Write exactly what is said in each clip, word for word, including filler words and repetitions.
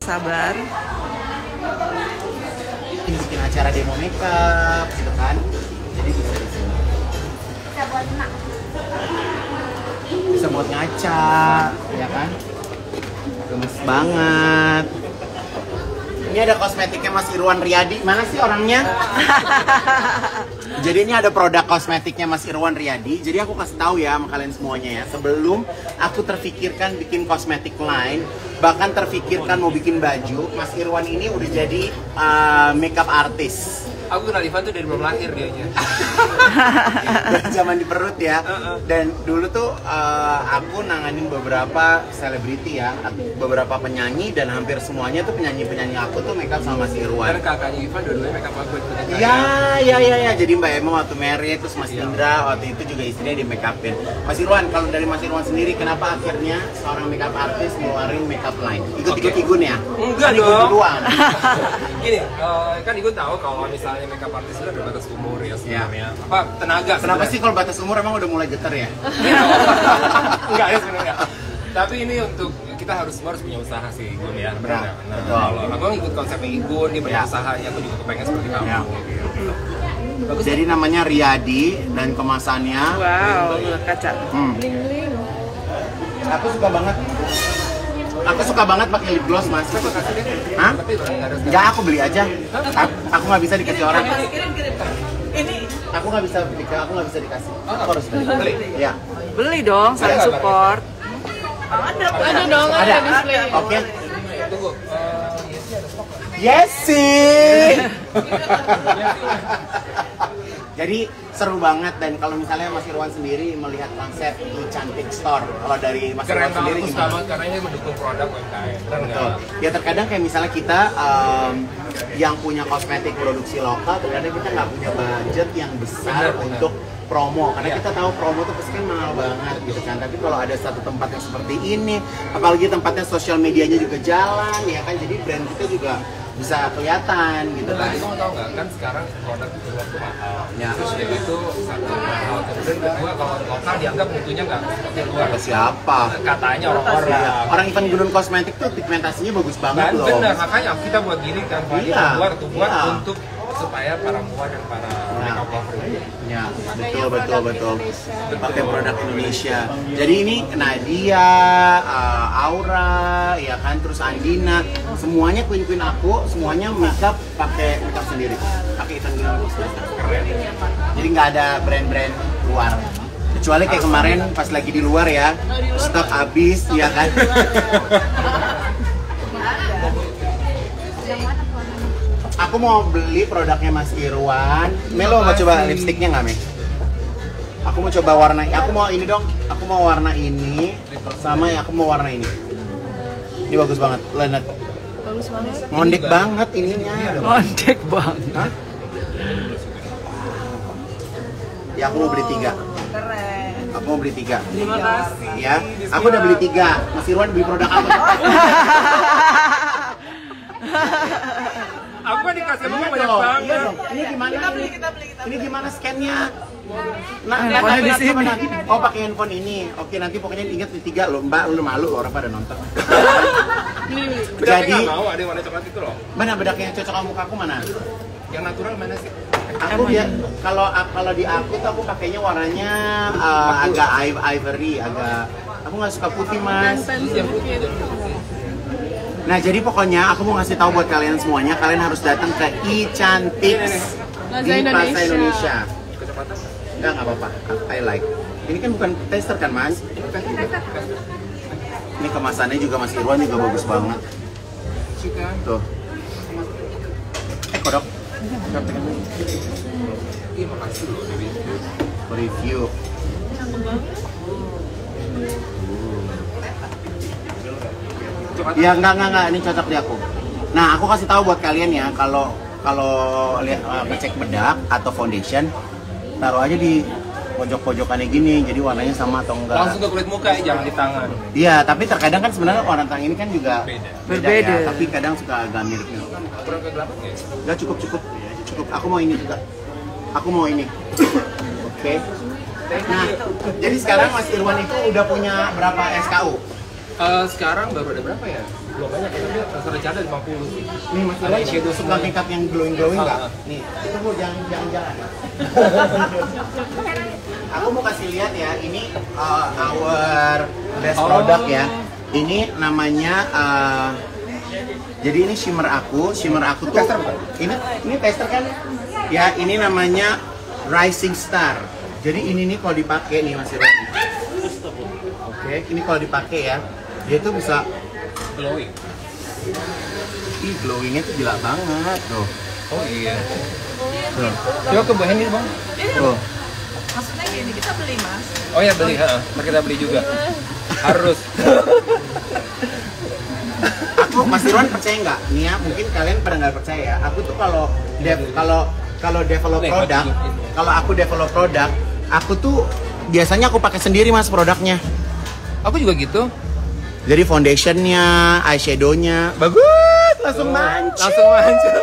sabar. Ini bikin acara demo makeup gitu kan. Jadi bisa di sini. Bisa buat enak. Bisa buat ngaca, ya kan? Gemes banget. Ini ada kosmetiknya Mas Irwan Riyadi. Mana sih orangnya? Jadi ini ada produk kosmetiknya Mas Irwan Riyadi. Jadi aku kasih tahu ya sama kalian semuanya ya. Sebelum aku terfikirkan bikin kosmetik lain, bahkan terfikirkan mau bikin baju, Mas Irwan ini udah jadi uh, makeup artist. Aku kenal Ivan tuh dari belum lahir dianya. Dari zaman di perut ya. Uh-uh. Dan dulu tuh uh, aku nanganin beberapa selebriti ya, beberapa penyanyi dan hampir semuanya tuh penyanyi-penyanyi aku tuh makeup sama Mas Irwan. Karena kakaknya Ivan dua-duanya makeup aku itu. Iya, iya, iya, ya. Jadi Mbak Emma waktu married, terus Mas Indra waktu itu juga istrinya di make upin. Mas Irwan, kalau dari Mas Irwan sendiri, kenapa akhirnya seorang makeup artist ngeluarin makeup line? Ikut-ikut Okay. Igun ya? Enggak Kan Igun dong. duluan. Gini, uh, kan Igun tahu kalau misalnya makeup artist itu ada batas umur ya sebenarnya. Ya. Apa tenaga? Kenapa sebenarnya. sih kalau batas umur emang udah mulai getar ya? Enggak ya sebenarnya. Tapi ini untuk kita harus semua harus punya usaha sih Igun ya. Benar. Nah, Betul. kalau aku ngikut konsepnya Igun, dia punya Ya. usahanya, aku juga kepengen seperti kamu. Ya. Gitu. Bagus. Jadi namanya Riyadi dan kemasannya. Wow, kaca. Hmm. Aku suka banget. Aku suka banget pakai lip gloss, Mas. Hah? Tapi nggak ada. Enggak, aku beli aja. A- Aku nggak bisa dikasih orang. Ini Aku nggak bisa beli, aku nggak bisa dikasih. Aku harus beli. Beli? Iya. beli dong, saling support. Ada dong, Ada. ada display. Oke. Tunggu. eh, Yes sih. Jadi seru banget, dan kalau misalnya Mas Irwan sendiri melihat konsep di Cantik Store, kalau dari Mas Keren Irwan sendiri banget gimana? banget karena ini mendukung produk U M K M. Benar Betul. nggak? Ya terkadang kayak misalnya kita um, yang punya kosmetik produksi lokal, terkadang kita nggak punya budget yang besar Benar, benar. untuk promo, karena Iya. kita tahu promo tuh pasti kan mahal banget gitu kan. Tapi kalau ada satu tempat yang seperti ini, apalagi tempatnya sosial medianya juga jalan, ya kan, jadi brand kita juga bisa kelihatan gitu kan. Lagi kamu tahu nggak kan sekarang produk di luar tuh mahal. Ya. Terus dari itu satu mahal. Kemudian kedua kalau lokal dianggap mutunya nggak seperti luar. Ada siapa? Katanya orang-orang. Ya. Orang Ivan Gunung Kosmetik tuh pigmentasinya bagus banget Dan loh. benar, makanya kita buat gini kan, Pak. Iya. Buat tuh buat Iya. untuk supaya para mua dan para makeup lover ini. Ya, betul, betul, betul. Pakai produk Indonesia. Jadi ini Nadia, uh, Aura, ya kan, terus Andina, semuanya queen-queen aku, semuanya makeup pakai makeup sendiri. Pakai Ivan Gunung Kosmetik. Keren. Jadi nggak ada brand-brand luar. Kecuali kayak kemarin pas lagi di luar ya, stok habis, ya kan. Aku mau beli produknya Mas Irwan. Melo mau coba lipstiknya nggak, Me? Aku mau coba warna, aku mau ini dong. Aku mau warna ini, sama ya aku mau warna ini. Ini bagus banget, Lenet. Bagus banget. Ngondek banget ininya. Ngondek banget. Hah? Ya aku mau beli tiga. Keren. Aku mau beli tiga. Terima kasih. Ya, aku udah beli tiga. Mas Irwan beli produk apa? Aku kan dikasih Iya emang banyak dong, banget. iya dong. Ini gimana? Kita beli, kita beli, kita Ini gimana scan-nya? Nah, Handphonenya nah, di nah, sini. coba, nah. Oh, pakai handphone ini. Oke, nanti pokoknya ingat di tiga loh, Mbak. Lu malu loh, orang pada nonton. Bedaknya Jadi, nggak mau, ada yang warna coklat itu loh. mana bedak yang cocok sama muka aku mana? Yang natural mana sih? Aku ya, kalau kalau di aku tuh aku pakainya warnanya uh, agak iv- ivory, agak aku nggak suka putih, Mas. Yang putih itu. Nah, jadi pokoknya aku mau ngasih tahu buat kalian semuanya, kalian harus datang ke iCantiks di Plaza Indonesia. Kecepatan. Enggak, nggak apa-apa. I like. Ini kan bukan tester kan, Mas? Ini kemasannya juga Mas Irwan juga bagus banget. Suka. Tuh. Eh, kodok. Iya, makasih loh dari Review. coklat. Ya, enggak, enggak, enggak. Ini cocok di aku. Nah, aku kasih tahu buat kalian ya, kalau kalau lihat uh, ngecek bedak atau foundation, taruh aja di pojok-pojokannya gini, jadi warnanya sama atau enggak. Langsung ke kulit muka ya, jangan di tangan. Iya, tapi terkadang kan sebenarnya warna tangan ini kan juga Beda. beda, Berbeda. ya, tapi kadang suka agak mirip. Kurang kegelapan ya? Enggak, cukup cukup cukup. Aku mau ini juga. Aku mau ini. Oke. Nah, jadi sekarang Mas Irwan itu udah punya berapa S K U? Eh, sekarang baru ada berapa ya? Belum banyak, tapi rencana lima puluh sih. Nih Mas Ada Irwan, shadow suka semua. makeup yang glowing glowing nggak? Ah, ah. Nih, itu mau jangan jangan jalan. Aku mau kasih lihat ya, ini uh, our best Oh. product ya. Ini namanya uh, jadi ini shimmer aku, shimmer aku tuh. Tester bukan? Ini ini tester kan? Ya, ini namanya Rising Star. Jadi ini nih kalau dipakai nih Mas Irwan. Oke, ini kalau dipakai ya, dia tuh bisa Glowing. ih glowingnya tuh gila banget tuh. Oh iya. Tuh. Coba ke Bu Hendy bang. Tuh. Maksudnya gini, kita beli mas. Oh ya beli, ha. Ntar kita beli juga. Harus. Aku Mas Irwan percaya nggak? Nih ya, mungkin kalian pada nggak percaya ya. Aku tuh kalau dev kalau kalau develop Nih, produk, baju ini. kalau aku develop produk, aku tuh biasanya aku pakai sendiri Mas produknya. Aku juga gitu. Jadi foundationnya, eyeshadownya, bagus, langsung Oh, mancung. Langsung mancung.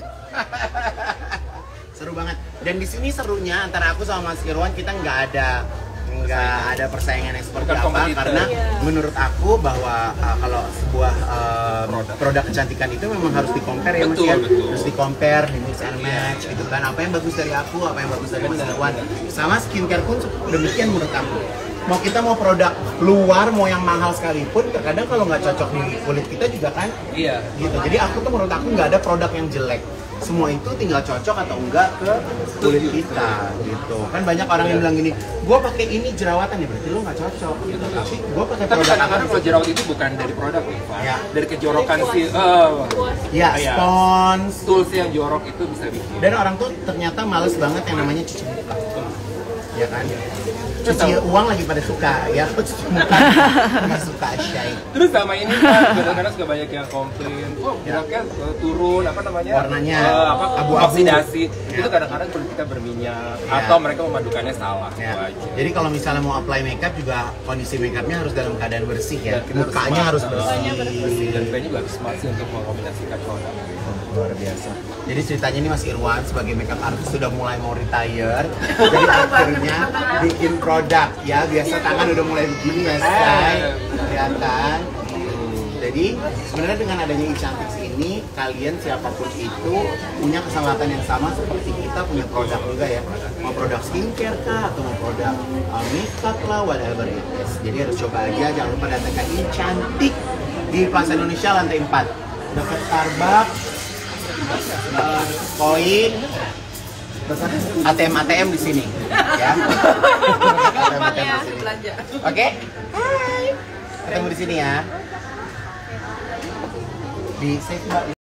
Seru banget. Dan di sini serunya antara aku sama Mas Irwan kita nggak ada nggak ada persaingan yang seperti Bukan apa kompetitor. karena Iya. menurut aku bahwa uh, kalau sebuah uh, produk. produk kecantikan itu memang harus di compare ya Mas Betul, ya. betul. Harus di compare, di mix and match gitu kan. Apa yang bagus dari aku, apa yang bagus dari Mas Benar. Irwan. Sama skincare pun demikian menurut aku. Mau kita mau produk luar, mau yang mahal sekalipun, terkadang kalau nggak cocok di kulit kita juga kan Iya. gitu. Jadi aku tuh menurut aku nggak ada produk yang jelek. Semua itu tinggal cocok atau enggak ke kulit kita gitu. Kan banyak orang yang bilang gini, gue pakai ini jerawatan ya berarti lo nggak cocok gitu. Tapi gue pakai Tapi produk kadang-kadang apa? kalau jerawat itu bukan dari produk nih, Pak. Ya. Dari kejorokan si eh Ya, Iya. spons. tools yang jorok itu bisa bikin. Dan orang tuh ternyata males banget yang namanya cuci muka. Ya kan? Terus Cuci sama- uang lagi pada suka, ya aku cuci muka nggak suka shine. Terus sama ini kan kadang-kadang suka banyak yang komplain, oh Ya. geraknya eh, turun apa namanya? Warnanya Eh, apa abu-abu. oksidasi. Ya. Itu kadang-kadang kulit kita berminyak Ya. atau mereka memadukannya salah. Ya. Itu aja. Jadi kalau misalnya mau apply makeup juga kondisi makeupnya harus dalam keadaan bersih ya. Dan kita Mukanya harus smart. bersih. Dan brandnya juga harus smart sih untuk mengkombinasikan produk. Luar biasa. Jadi ceritanya ini Mas Irwan sebagai makeup artist sudah mulai mau retire. Jadi akhirnya bikin produk ya. Biasa tangan udah mulai begini ya, say. Kelihatan. Jadi sebenarnya dengan adanya e-cantik ini kalian siapapun itu punya kesempatan yang sama seperti kita punya produk juga ya. Mau produk skincare kah atau mau produk uh, makeup lah, whatever it is. Jadi harus coba aja, jangan lupa datangkan e-cantik di Plaza Indonesia lantai empat dekat Starbucks, uh, koin, A T M A T M di sini ya. A T M A T M di sini. Belanja. Oke? Hai. Ketemu di sini ya. Di save Mbak.